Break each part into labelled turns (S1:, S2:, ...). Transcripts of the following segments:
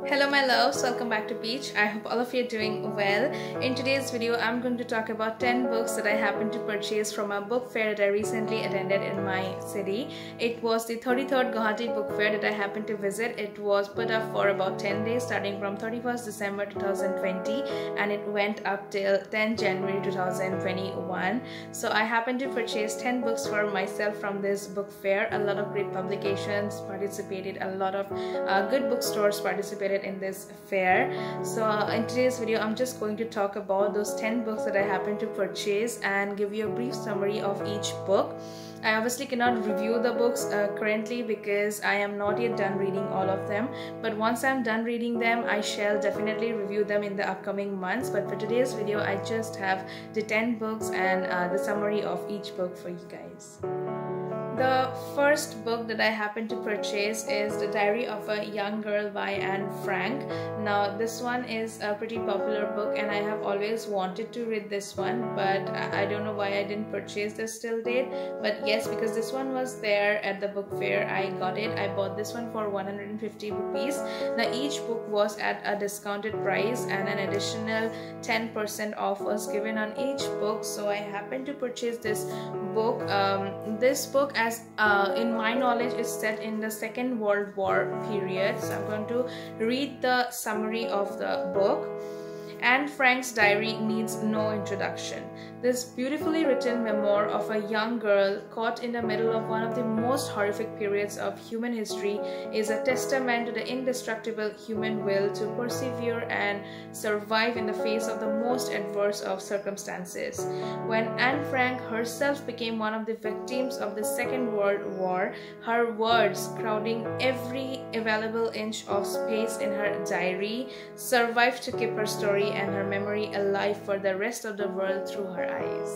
S1: Hello my loves, welcome back to Peach. I hope all of you are doing well. In today's video, I'm going to talk about 10 books that I happened to purchase from a book fair that I recently attended in my city. It was the 33rd Guwahati Book Fair that I happened to visit. It was put up for about 10 days starting from 31st December 2020 and it went up till 10 January 2021. So I happened to purchase 10 books for myself from this book fair. A lot of great publications participated, a lot of good bookstores participated in this fair. So in today's video, I'm just going to talk about those 10 books that I happened to purchase and give you a brief summary of each book. I obviously cannot review the books currently because I am not yet done reading all of them, but once I'm done reading them, I shall definitely review them in the upcoming months. But for today's video, I just have the 10 books and the summary of each book for you guys. The first book that I happened to purchase is The Diary of a Young Girl by Anne Frank. Now this one is a pretty popular book and I have always wanted to read this one, but I don't know why I didn't purchase this till date. But yes, because this one was there at the book fair, I got it. I bought this one for 150 rupees. Now each book was at a discounted price and an additional 10% off was given on each book. So I happened to purchase this book. This book, as in my knowledge, is set in the Second World War period. So I'm going to read the summary of the book. Anne Frank's diary needs no introduction. This beautifully written memoir of a young girl caught in the middle of one of the most horrific periods of human history is a testament to the indestructible human will to persevere and survive in the face of the most adverse of circumstances. When Anne Frank herself became one of the victims of the Second World War, her words, crowding every available inch of space in her diary, survived to keep her story and her memory alive for the rest of the world through her eyes.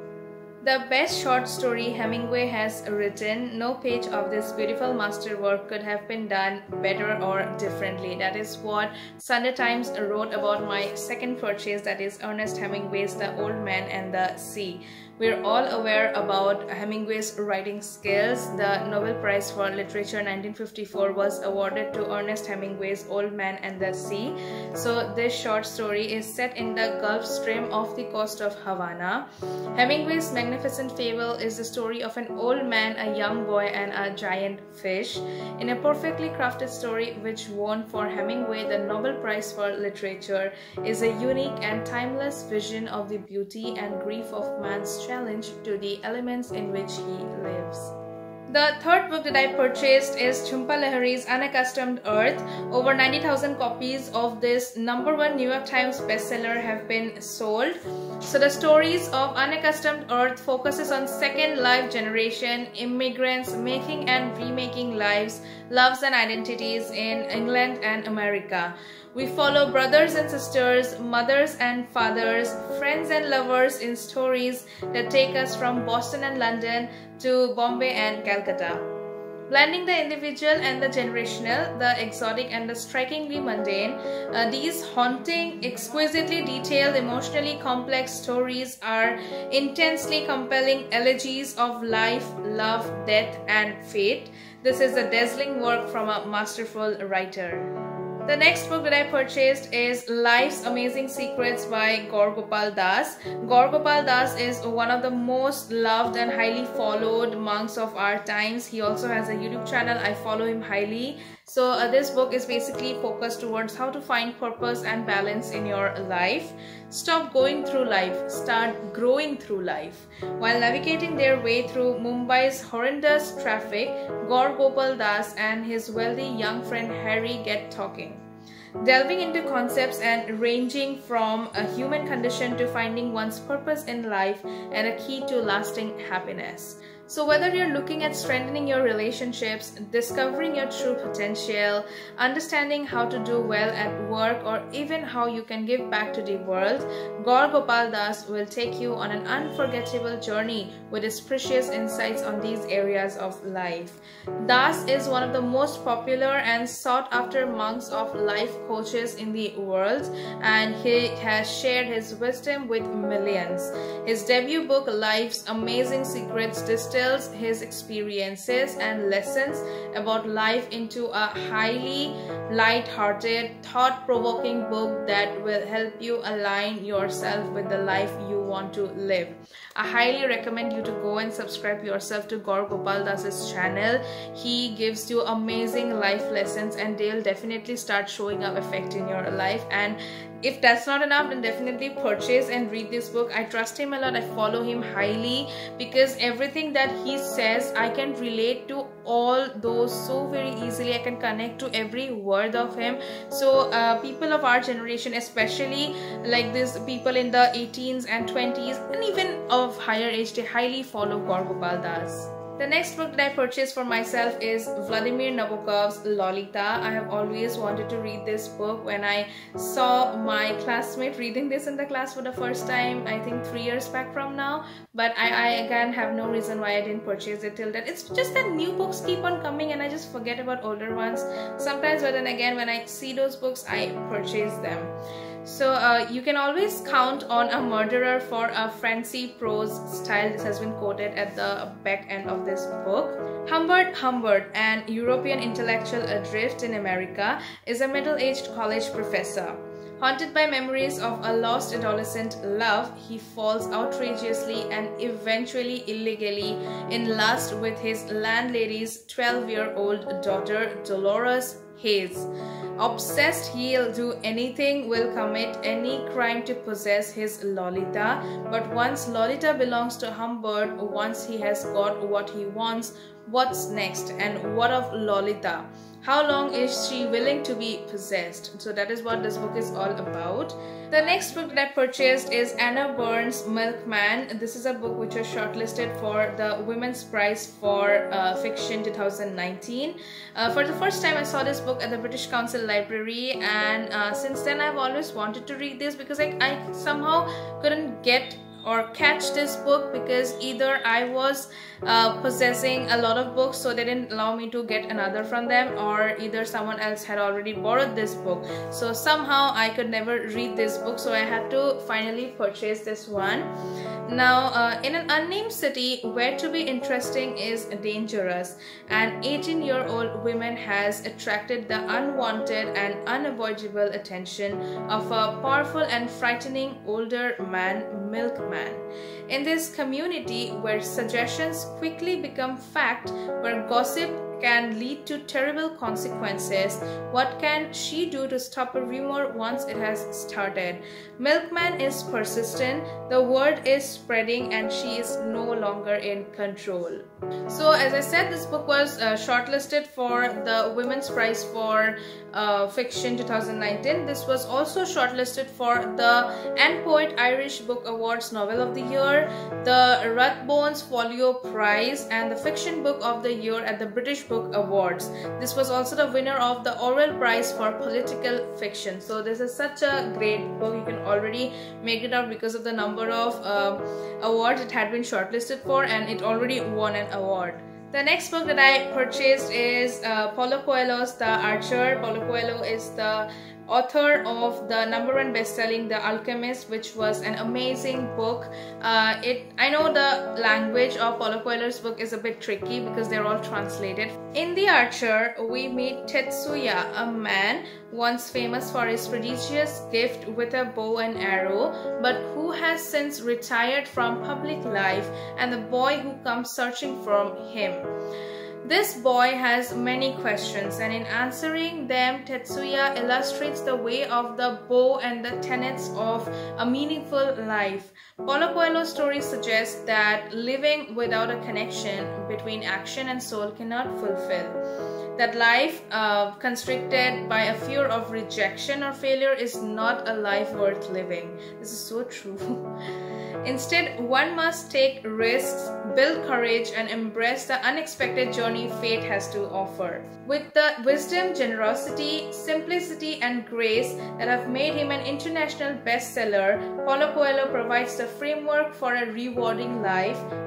S1: The best short story Hemingway has written. No page of this beautiful masterwork could have been done better or differently. That is what Sunday Times wrote about my second purchase, that is Ernest Hemingway's The Old Man and the Sea. We're all aware about Hemingway's writing skills. The Nobel Prize for Literature 1954 was awarded to Ernest Hemingway's Old Man and the Sea. So this short story is set in the Gulf Stream off the coast of Havana. Hemingway's magnificent fable is the story of an old man, a young boy, and a giant fish. In a perfectly crafted story which won for Hemingway the Nobel Prize for Literature, is a unique and timeless vision of the beauty and grief of man's challenge to the elements in which he lives. The third book that I purchased is Jhumpa Lahari's Unaccustomed Earth. Over 90,000 copies of this #1 New York Times bestseller have been sold. So the stories of Unaccustomed Earth focuses on second life generation immigrants making and remaking lives, loves and identities in England and America. We follow brothers and sisters, mothers and fathers, friends and lovers in stories that take us from Boston and London to Bombay and Calcutta. Blending the individual and the generational, the exotic and the strikingly mundane, these haunting, exquisitely detailed, emotionally complex stories are intensely compelling elegies of life, love, death and fate. This is a dazzling work from a masterful writer. The next book that I purchased is Life's Amazing Secrets by Gaur Gopal Das. Gaur Gopal Das is one of the most loved and highly followed monks of our times. He also has a YouTube channel. I follow him highly. So this book is basically focused towards how to find purpose and balance in your life. Stop going through life, start growing through life. While navigating their way through Mumbai's horrendous traffic, Gaur Gopal Das and his wealthy young friend Harry get talking, delving into concepts and ranging from a human condition to finding one's purpose in life and a key to lasting happiness. So whether you're looking at strengthening your relationships, discovering your true potential, understanding how to do well at work, or even how you can give back to the world, Gaur Gopal Das will take you on an unforgettable journey with his precious insights on these areas of life. Das is one of the most popular and sought after monks of life coaches in the world, and he has shared his wisdom with millions. His debut book, Life's Amazing Secrets, distilled distills his experiences and lessons about life into a highly light-hearted, thought-provoking book that will help you align yourself with the life you want to live. I highly recommend you to go and subscribe yourself to Gaur Gopal Das's channel. He gives you amazing life lessons and they'll definitely start showing up effect in your life. And if that's not enough, then definitely purchase and read this book. I trust him a lot. I follow him highly because everything that he says, I can relate to all those so very easily. I can connect to every word of him. So people of our generation, especially like these people in the 18s and 20s and even of higher age, they highly follow Gaur Gopal Das. The next book that I purchased for myself is Vladimir Nabokov's Lolita. I have always wanted to read this book. When I saw my classmate reading this in the class for the first time, I think 3 years back from now, but I again have no reason why I didn't purchase it till then. It's just that new books keep on coming and I just forget about older ones sometimes, but then again when I see those books, I purchase them. So you can always count on a murderer for a fancy prose style. This has been quoted at the back end of this book. Humbert, an European intellectual adrift in America, is a middle-aged college professor. Haunted by memories of a lost adolescent love, he falls outrageously and eventually illegally in lust with his landlady's 12-year-old daughter, Dolores Hayes. Obsessed, he'll do anything, will commit any crime to possess his Lolita. But once Lolita belongs to Humbert, once he has got what he wants, what's next? And what of Lolita? How long is she willing to be possessed? So that is what this book is all about. The next book that I purchased is Anna Burns' Milkman. This is a book which was shortlisted for the Women's Prize for Fiction 2019. For the first time I saw this book at the British Council Library, and since then I've always wanted to read this because I somehow couldn't get or catch this book because either I was possessing a lot of books so they didn't allow me to get another from them, or either someone else had already borrowed this book, so somehow I could never read this book, so I had to finally purchase this one. Now in an unnamed city where to be interesting is dangerous, an 18-year-old woman has attracted the unwanted and unavoidable attention of a powerful and frightening older man, Milkman. In this community where suggestions quickly become fact, where gossip can lead to terrible consequences, what can she do to stop a rumor once it has started? Milkman is persistent, the word is spreading, and she is no longer in control. So as I said, this book was shortlisted for the Women's Prize for Fiction 2019. This was also shortlisted for the Anne Poet Irish Book Awards Novel of the Year, the Rathbones Folio Prize, and the Fiction Book of the Year at the British Book Awards. This was also the winner of the Orwell Prize for Political Fiction. So this is such a great book. You can already make it out because of the number of awards it had been shortlisted for, and it already won an award. The next book that I purchased is Paulo Coelho's The Archer. Paulo Coelho is the author of the #1 best-selling The Alchemist, which was an amazing book. I know the language of Paulo Coelho's book is a bit tricky because they're all translated. In The Archer, we meet Tetsuya, a man once famous for his prodigious gift with a bow and arrow, but who has since retired from public life, and the boy who comes searching for him. This boy has many questions, and in answering them, Tetsuya illustrates the way of the bow and the tenets of a meaningful life. Paulo Coelho's story suggests that living without a connection between action and soul cannot fulfill. That life constricted by a fear of rejection or failure is not a life worth living. This is so true. Instead, one must take risks, build courage, and embrace the unexpected journey fate has to offer. With the wisdom, generosity, simplicity, and grace that have made him an international bestseller, Paulo Coelho provides the framework for a rewarding life,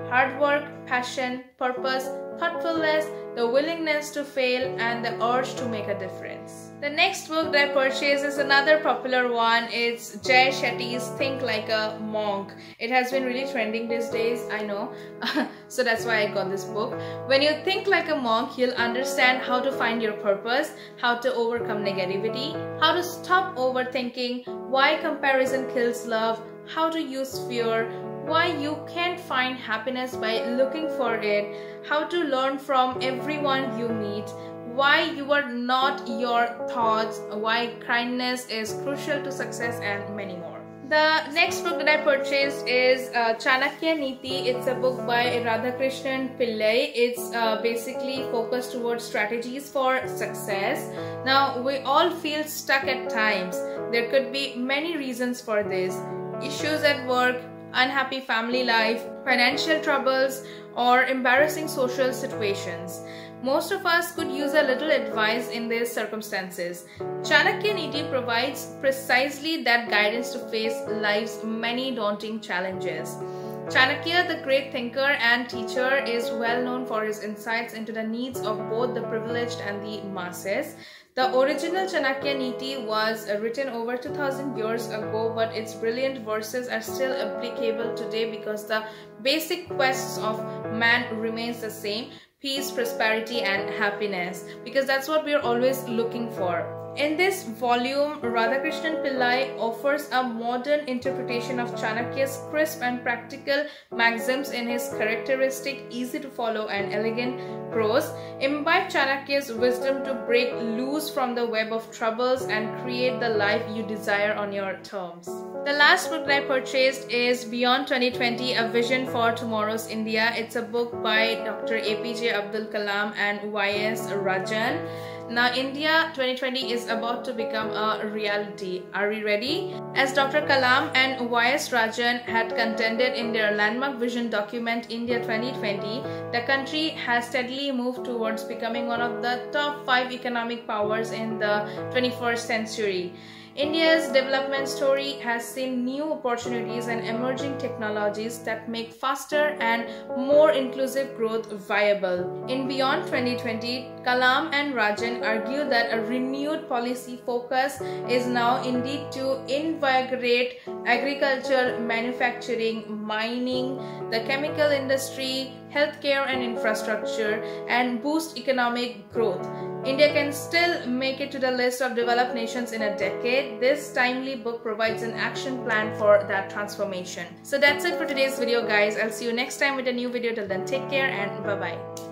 S1: hard work, passion, purpose, thoughtfulness, the willingness to fail, and the urge to make a difference. The next book that I purchased is another popular one. It's Jay Shetty's Think Like a Monk. It has been really trending these days, I know. So that's why I got this book. When you think like a monk, you'll understand how to find your purpose, how to overcome negativity, how to stop overthinking, why comparison kills love, how to use fear, why you can't find happiness by looking for it, how to learn from everyone you meet, why you are not your thoughts, why kindness is crucial to success, and many more. The next book that I purchased is Chanakya Niti. It's a book by Radhakrishnan Pillai. It's basically focused towards strategies for success. Now, we all feel stuck at times. There could be many reasons for this. Issues at work, unhappy family life, financial troubles, or embarrassing social situations. Most of us could use a little advice in these circumstances. Chanakya Niti provides precisely that guidance to face life's many daunting challenges. Chanakya, the great thinker and teacher, is well known for his insights into the needs of both the privileged and the masses. The original Chanakya Niti was written over 2000 years ago, but its brilliant verses are still applicable today because the basic quests of man remains the same: peace, prosperity, and happiness, because that's what we are always looking for. In this volume, Radhakrishnan Pillai offers a modern interpretation of Chanakya's crisp and practical maxims in his characteristic, easy-to-follow and elegant prose. Imbibe Chanakya's wisdom to break loose from the web of troubles and create the life you desire on your terms. The last book that I purchased is Beyond 2020, A Vision for Tomorrow's India. It's a book by Dr. APJ Abdul Kalam and Y.S. Rajan. Now, India 2020 is about to become a reality. Are we ready? As Dr. Kalam and Y.S. Rajan had contended in their landmark vision document India 2020, the country has steadily moved towards becoming one of the top 5 economic powers in the 21st century. India's development story has seen new opportunities and emerging technologies that make faster and more inclusive growth viable. In Beyond 2020, Kalam and Rajan argue that a renewed policy focus is now indeed to invigorate agriculture, manufacturing, mining, the chemical industry, healthcare and infrastructure, and boost economic growth. India can still make it to the list of developed nations in a decade. This timely book provides an action plan for that transformation. So that's it for today's video, guys. I'll see you next time with a new video. Till then, take care and bye-bye.